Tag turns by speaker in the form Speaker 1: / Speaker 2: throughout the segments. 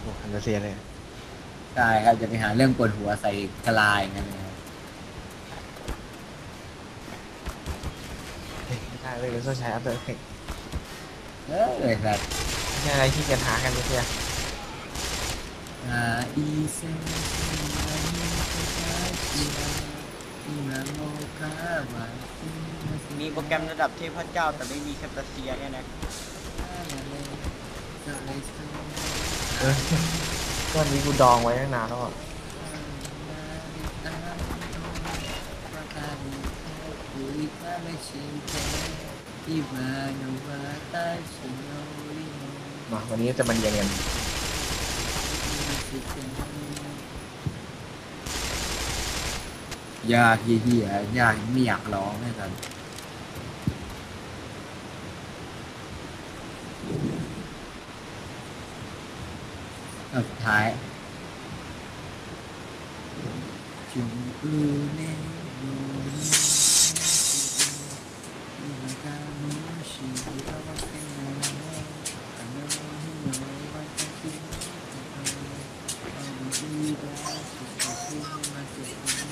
Speaker 1: โอ้ฮันเดเซียเลย
Speaker 2: ใช่ครับจะไปหาเรื่องปวดหัวใส่กะลาอย่างนั้นเลยครับ
Speaker 1: เฮ้ยไม่ได้เลยต้องใช้อัพเดทเทค
Speaker 2: เออเลยครับ
Speaker 1: ไม่ใช่อะไรที่จะหากันเซีย
Speaker 2: อ่าอีเซนอิมาโมคาวา
Speaker 3: มีโปรแกรมระดับเทพเจ้าแต่ไม่มีแคปตาเซียเนี่ยนะ
Speaker 1: เออก้อนนี้กูดองไว้ตั้งนานแล้วอ่ะมาวันนี้จะมาเรียนกัน
Speaker 2: ยากเฮียยากไม่อยากร้องเลยครับสุดท้ายจุงอูเนโยนิฮากามุชิโอวาเซนะอะโนฮิโนวาตาคิอาบิอิดาสุสุมาสุ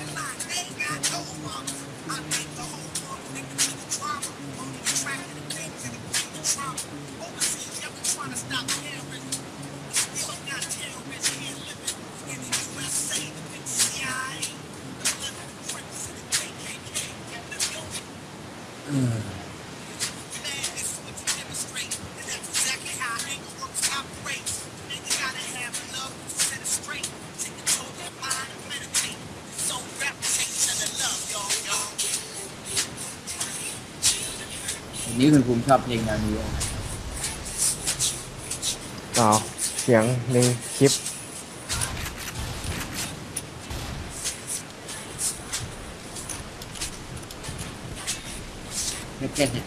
Speaker 2: เอออันนี้คุณภูมิชอบเพลงแนวนี้
Speaker 1: ต่อเสียงในคลิป
Speaker 2: ไม่เก็ตเห็น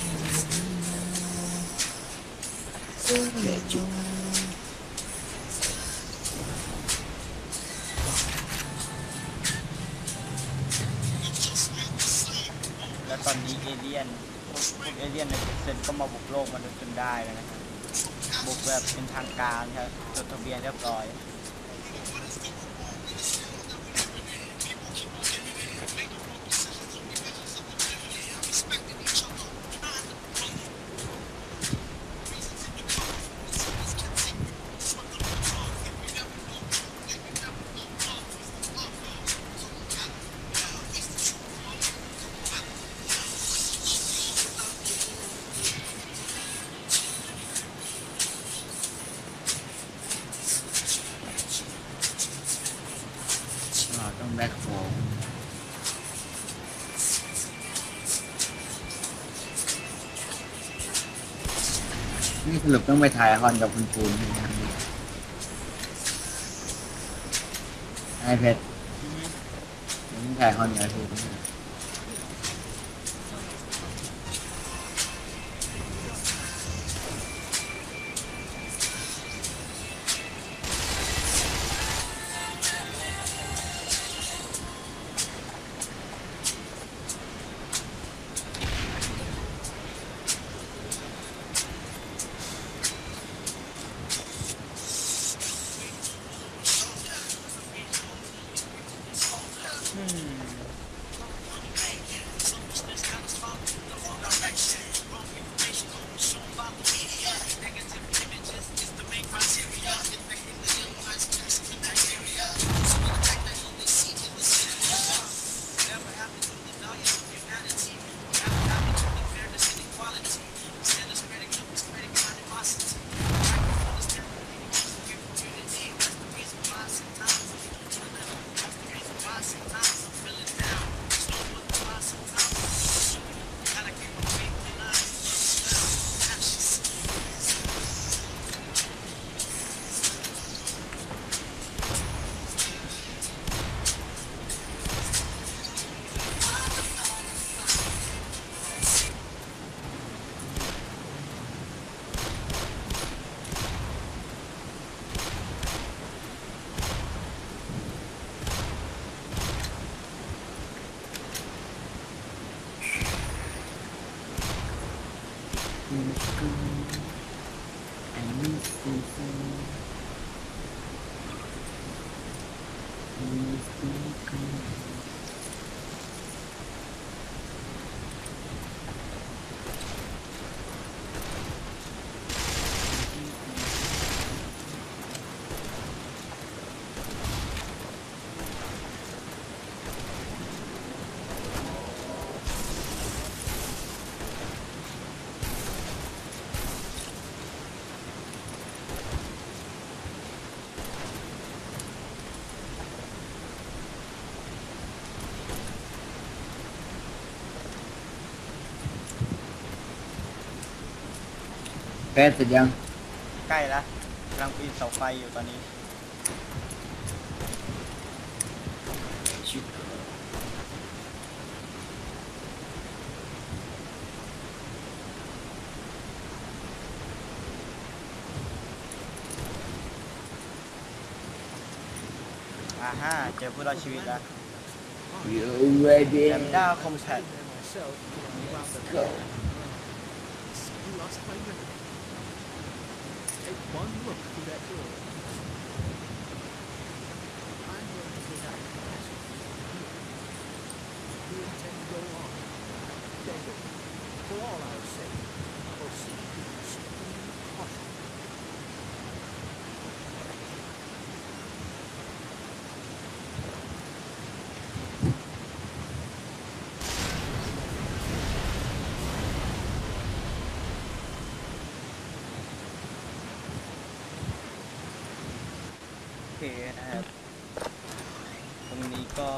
Speaker 3: แล้วตอนนี้เอเลี่ยนพวกเอเลี่ยนในเซนก็มาบุกโลกมนุษย์จนได้แล้วนะครับบุกแบบเป็นทางการครับจดทะเบียนเรียบร้อย
Speaker 2: ต้องแบ็คโฟมนี่สรุปต้องไปถ่ายฮอนกับคุณภูมิไอเพชรต้องถ่ายฮอนกับคุณภูมิ
Speaker 3: อืม
Speaker 2: แพทย์เสร็จยัง
Speaker 3: ใกล้ละกำลังปีนเสาไฟอยู่ตอนนี้ฮ่าเจอผู้รอดชีวิตแล้ว
Speaker 2: You ready
Speaker 3: แลมด้าคอมแพค
Speaker 2: go
Speaker 4: You lost my memory. Take one look through that door. I'm going to take out the mask. You intend to go on. David, for all our sake, proceed with extreme caution.
Speaker 3: โอเคนะครับตรงนี้ก็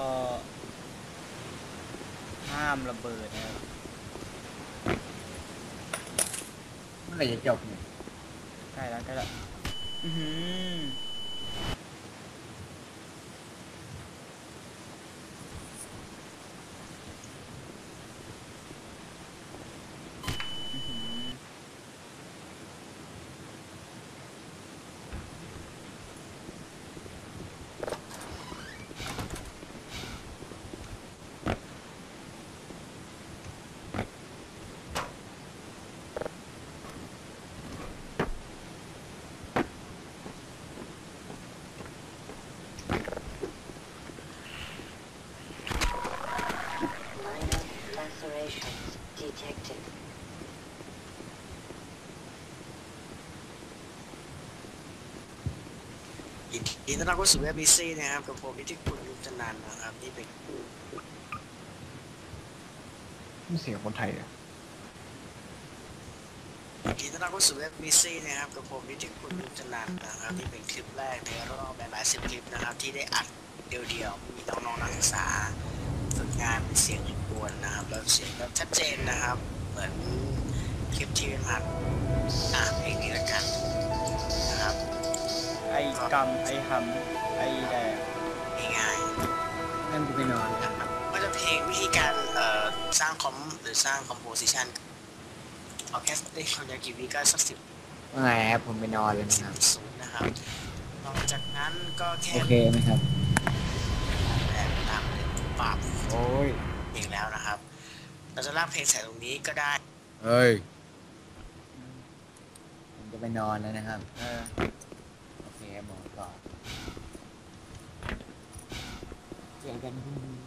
Speaker 3: ห้ามระเบิดนะครับ
Speaker 2: เมื่อไหร่จะจบเนี่ย
Speaker 3: ใกล้แล้วใกล้แล้วอื้อหืออื้อหือ
Speaker 5: Minor lacerations detected.
Speaker 6: ยินดีต้อนรับเข้าสู่เว็บบีซีนะครับกับผมนิติคุณยุทธนันท์นะครับนี่เป็น
Speaker 1: นี่เสียงคนไทยเนี่ย
Speaker 6: ยินดีต้อนรับเข้าสู่เว็บบีซีนะครับกับผมนิติคุณยุทธนันท์นะครับนี่เป็นคลิปแรกในรอบหลายๆ10 คลิปนะครับที่ได้อัดเดียวๆมีน้องๆนักศึกษาฝึกงานเป็นเสียงกวนนะครับแล้วเสียงแบบชัดเจนนะครับเหมือนคลิปที่เป็นผ่านเพลงนี้ละกันนะครับ
Speaker 3: ไอ้กำไอ้หำไอ้แดง
Speaker 6: ง่าย
Speaker 2: นั่นกูไปนอน
Speaker 6: ๆนะครับก็จะเพลงวิธีการสร้างคอมหรือสร้างคอมโพสิชันเอาแค่ได้ความยาวกี่วิก็สัก10
Speaker 2: ว่าไงครับผมไปนอนเลยนะครับ
Speaker 6: 0นะครับนอกจากนั้นก็แค่
Speaker 2: โอเคไหมครับ
Speaker 6: แบบตามเลยปรับ
Speaker 1: โอ้ย
Speaker 6: เพลงแล้วนะครับ เราจะลากเพลงใส่ตรงนี้ก็ได้
Speaker 2: เฮ้ยผมจะไปนอนแล้วนะครับ โอเคหมอต่อเจอกันพรุ่งนี้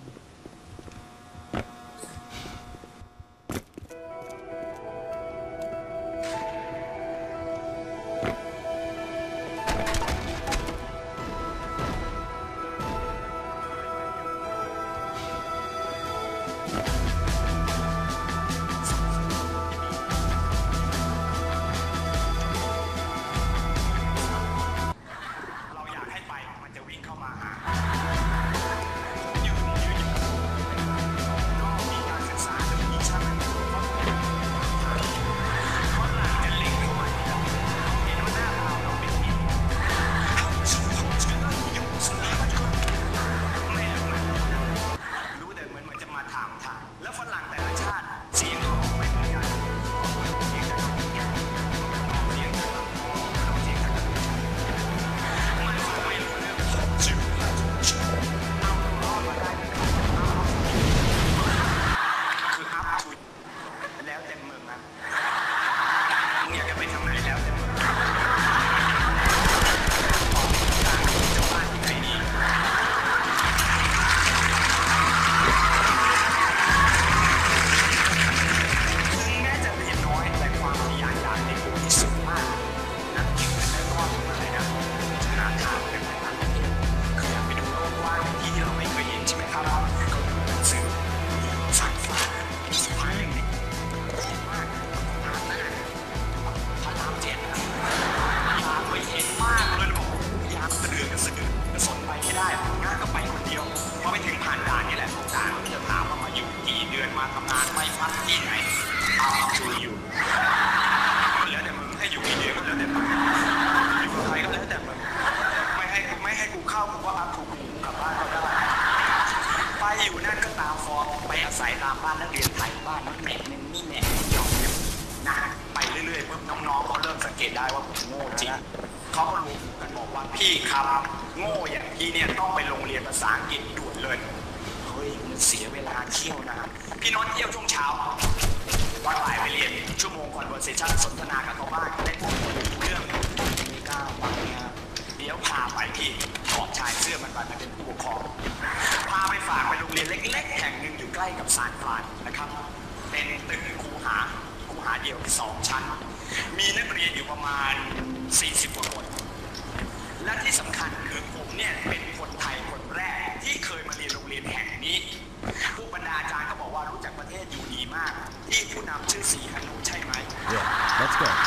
Speaker 6: ามบ้านนักเรียนไทยบ้านนั้นแหม่นึงนี่แหม่ยอมนะไปเรื่อยๆปุ๊บน้องๆเขาเริ่มสังเกตได้ว่าผมโง่จริงเขาก็รู้กันบอกว่าพี่ครับโง่อย่างพี่เนี่ยต้องไปโรงเรียนภาษาอังกฤษด่วนเลยเฮ้ยมันเสียเวลาเที่ยวนะพี่น้องเที่ยวช่วงเช้าตอนบ่ายไปเรียนชั่วโมง conversation สนทนากับเขาบ้างได้พูดคุยเรื่องไม่กล้าฟังเนี่ยเดี๋ยวพาไปที่ขอบชายเสื้อมันเป็นผู้ปกครองพาไปฝากไปโรงเรียนเล็กๆแห่งหนึ่งอยู่ใกล้กับซานฟรานนะครับเป็นตึกคูหาเดียว2 ชั้นมีนักเรียนอยู่ประมาณ40 กว่าคนและที่สำคัญคือผมเนี่ยเป็นคนไทยคนแรกที่เคยมาเรียนโรงเรียนแห่งนี้ผู้บรรดาอาจารย์ก็บอกว่ารู้จักประเทศอยู่ดีมากที่ผู้นำชื่อสีฮานุใช่ไหม
Speaker 2: Yeah, let's go.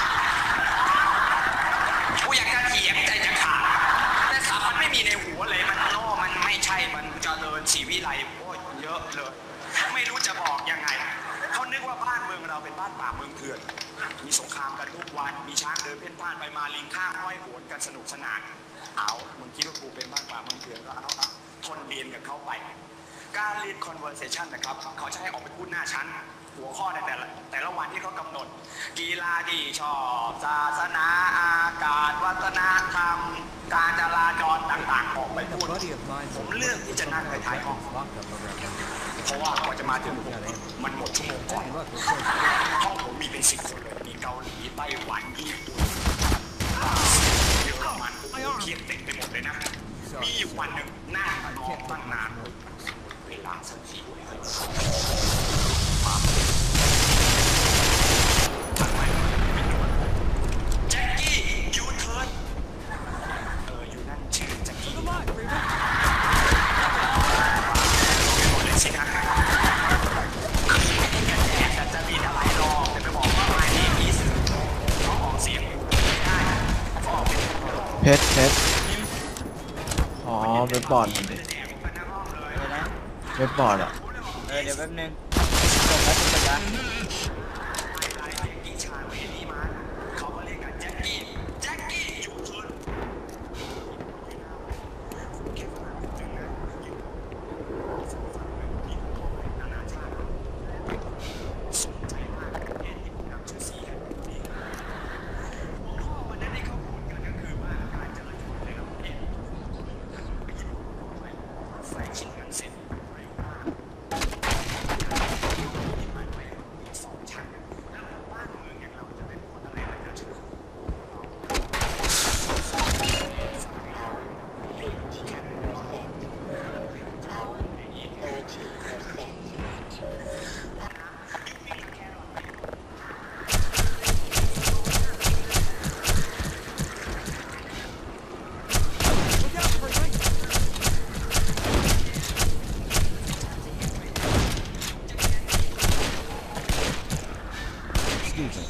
Speaker 6: กูอยากจะเถียงใจจะขาดแต่สับมันไม่มีในหัวเลยมันโง่มันไม่ใช่มันเจริญศรีวิไลโอ้ยเยอะเลยไม่รู้จะบอกยังไงเขานึกว่าบ้านเมืองเราเป็นบ้านป่าเมืองเถื่อนมีสงครามกันทุกวันมีช้างเดินเพ่นพ่านไปมาลิงข้างห้อยโหนกันสนุกสนานเอามึงคิดว่ากูเป็นบ้านป่าเมืองเถื่อนก็เอาทนเรียนกับเขาไปการเรียน conversation นะครับเขาจะให้ออกไปพูดหน้าชั้นหัวข้อในแต่ละวันที่เขากำหนดกีฬาที่ชอบศาสนาอากาศวัฒนธรรมการจราจรต่างๆออกไปพูดผมเลือกที่จะนั่งในท้ายห้องเพราะว่ากว่าจะมาถึงผมมันหมดชั่วโมงก่อนห้องผมมีเป็น10 คนเลยมีเกาหลีไต้หวันญี่ปุ่นเยอรมันเทียบเต็มไปหมดเลยนะมีอยู่วันหนึ่งนั่งรอตั้งนานเวลาสักทีแจ็คกี้ยูเทิร์นอยู่นั่นชื่อแจ็คกี้เลยสิครับจะมีอะไรรอแต่ไม่บอกว่าไม่ได้อีสเขาออกเสียงไม่ได้เขาออกเป็น
Speaker 1: เพชรอ๋อเว็บบอร์ด
Speaker 3: เดี๋ยวนะ
Speaker 1: เว็บบอร์ดอ่ะ
Speaker 3: เดี๋ยวแป๊บนึงส่งแล้วส่งแล้ว
Speaker 6: เขาก็เรียกกันแจ็คกี้ยูเทิร์นนานาชาติสนใจมากเห็นที่ผมนำชื่อสีให้ดูดีหัวข้อวันนั้นที่เขาพูดกันก็คือว่าการจราจรในประเทศใส่ชิ้นกันเสร็จเร็วมาก2 ชั้นแล้วบ้านเมืองอย่างเราจะเป็นคนอะไรนะเกิดขึ้น
Speaker 2: Excuse me.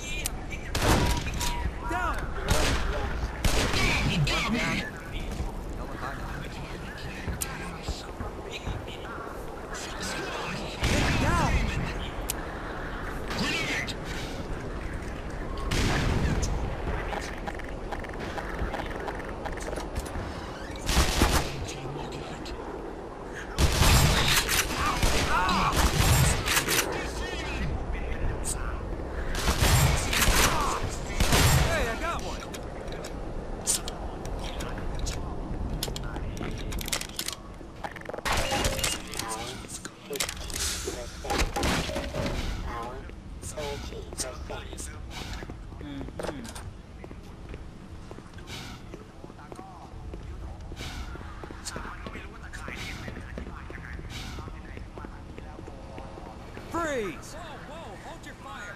Speaker 4: Freeze! Whoa, hold your fire.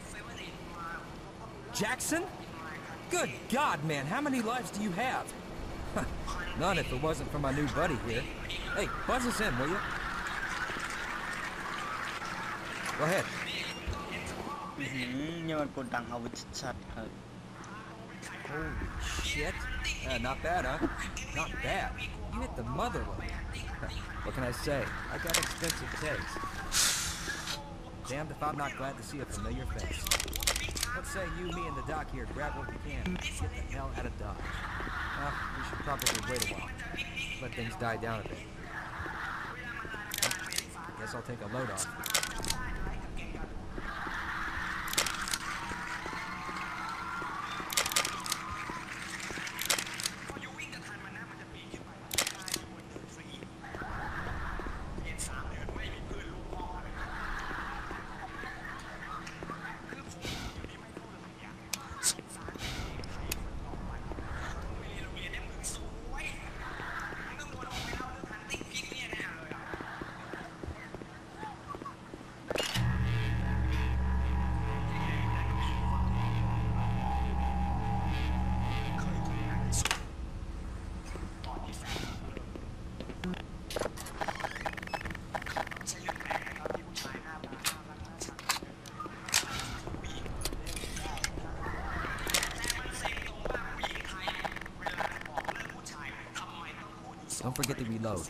Speaker 4: Jackson? Good God, man, how many lives do you have? None if it wasn't for my new buddy here. Hey, buzz us in, will you? Go ahead.
Speaker 3: นี่มันกดดังอาวุธชัดๆครับ
Speaker 4: Holy shit. Not bad, huh? Not bad. You hit the motherload. What can I say? I got expensive taste. Damned if I'm not glad to see a familiar face. Let's say you, me, and the doc here grab what we can and get the hell out of Dodge. Well, we should probably wait a while. Let things die down a bit. Well, guess I'll take a load off. Don't forget to reload.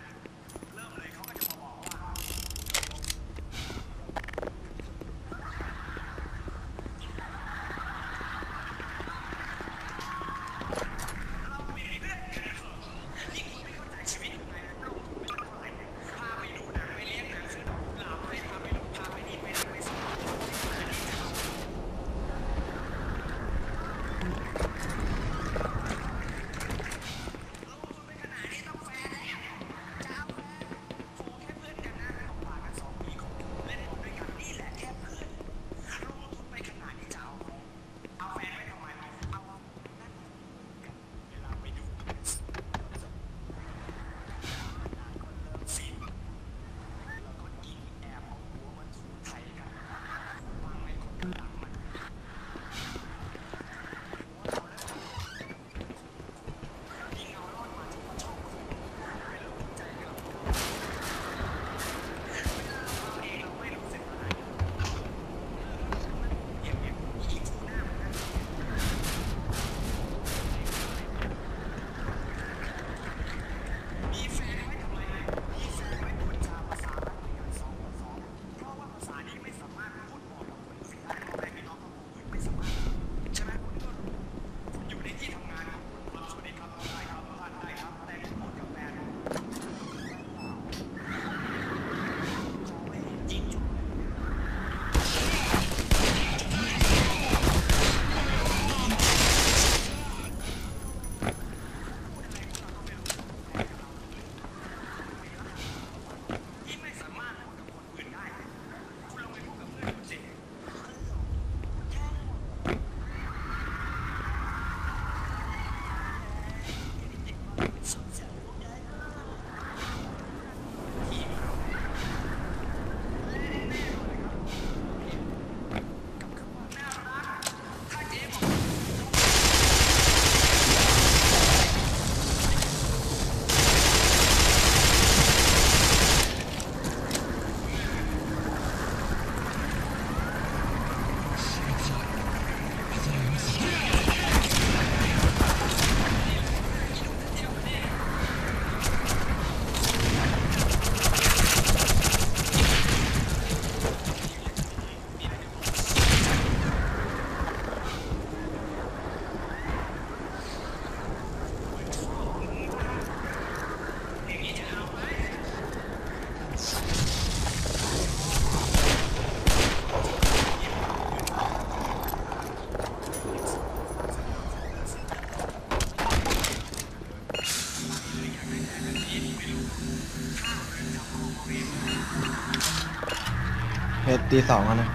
Speaker 1: เพชรตีสองแล้วนะ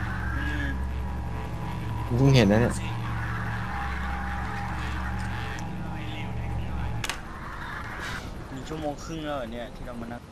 Speaker 1: กูเพิ่งเห็นนะเนี่ย
Speaker 3: 1 ชั่วโมงครึ่งแล้วเหรอเนี่ยที่เรามานั่ง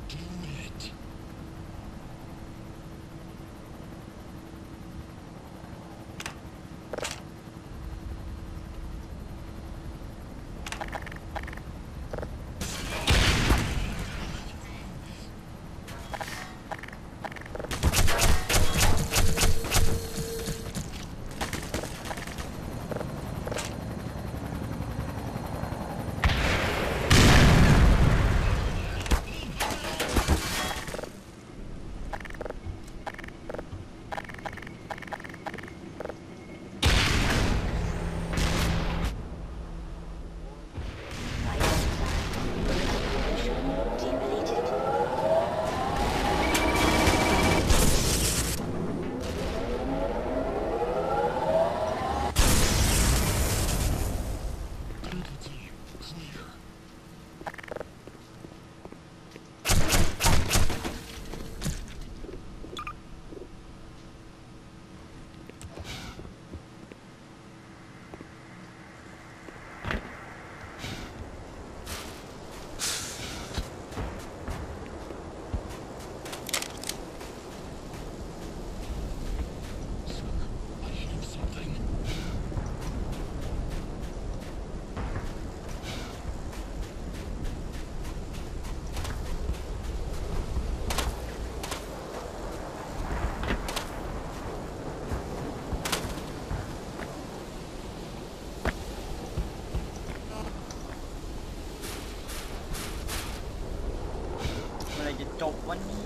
Speaker 3: เมื่อไหรจะจบวันนี้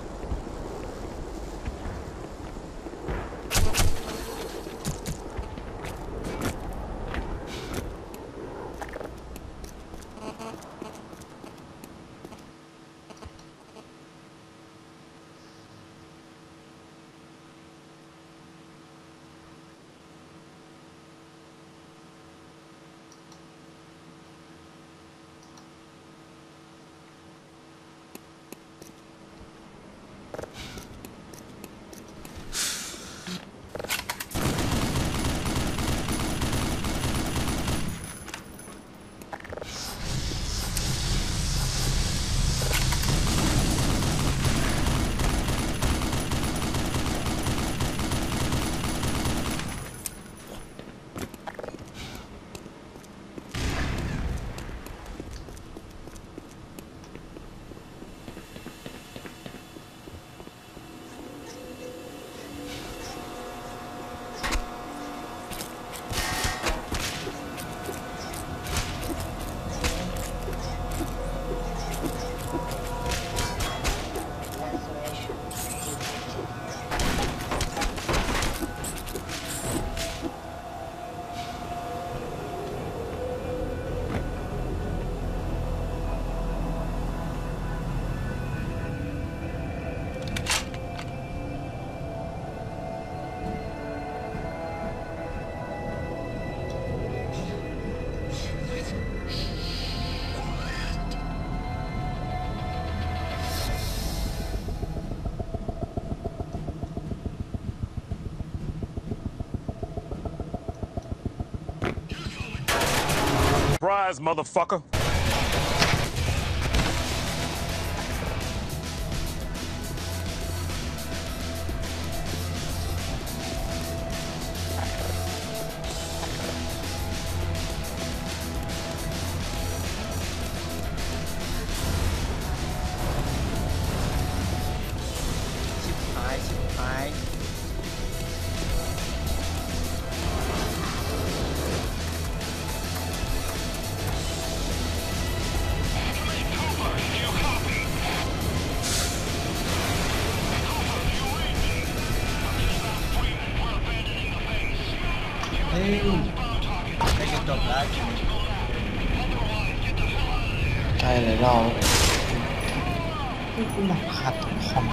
Speaker 7: Surprise, motherfucker.
Speaker 3: ได้จะจบแล้ว
Speaker 6: ใช่เลยเรากูหนักขัดคอม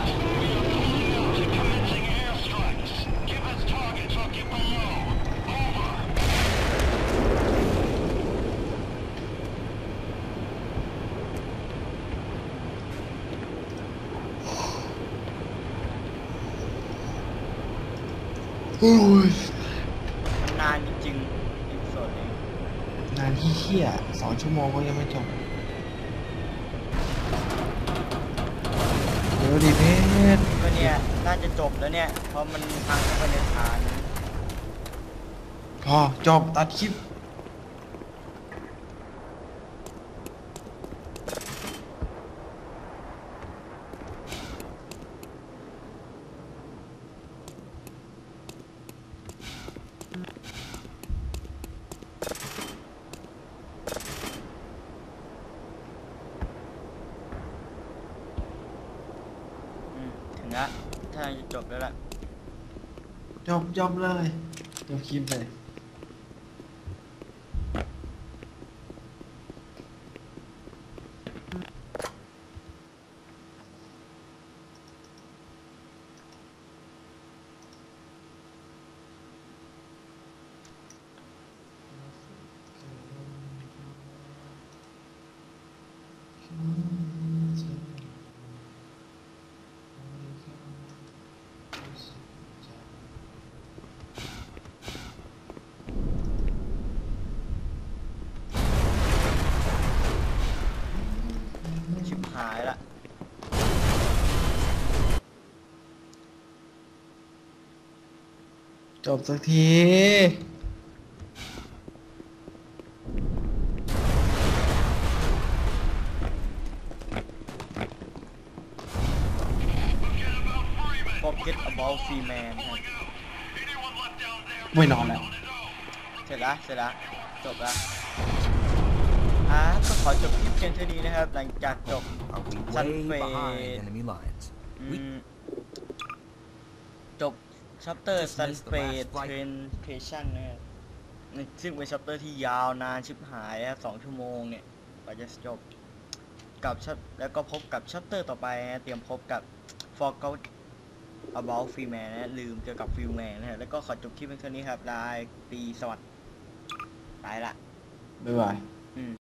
Speaker 6: โอ้ย
Speaker 3: นานจริงๆอีกส่วนเอง
Speaker 6: นานที่เหี้ย2 ชั่วโมงก็ยังไม่จบ
Speaker 1: ดูดิเพชร
Speaker 3: ก็เนี่ยน่าจะจบแล้วเนี่ยเพราะมันพังเข้าไปในฐาน
Speaker 1: พอจบตัดคลิป
Speaker 3: ถึงละถ้าจะจบแล้วล่ะ
Speaker 1: จบเลยจบคลิปเลย
Speaker 3: ชิบหายละ
Speaker 1: จบสักที
Speaker 3: Forget about free man ครับ
Speaker 1: ไม่นอนแล้ว
Speaker 3: เสร็จละจบละก็ขอจบคลิปเพียงเท่านี้นะครับ หลังจากจบ
Speaker 4: Are we
Speaker 3: Sun
Speaker 4: way
Speaker 3: Fade.
Speaker 4: behind enemy lines?
Speaker 3: จบชัปเตอร์
Speaker 4: Just
Speaker 3: Sun
Speaker 4: missed the
Speaker 3: Fade
Speaker 4: last flight.
Speaker 3: Presentation นะครับซึ่งเป็นชัปเตอร์ที่ยาวนานชิบหายครับ2 ชั่วโมงเนี่ยกว่าจะจบกับแล้วก็พบกับชัปเตอร์ต่อไปนะเตรียมพบกับ Forget about free man นะลืมเกี่ยวกับ free man นะฮะแล้วก็ขอจบคลิปเพียงเท่านี้ครับลาตรีสวัสดิ์ไปละ
Speaker 1: บ๊ายบาย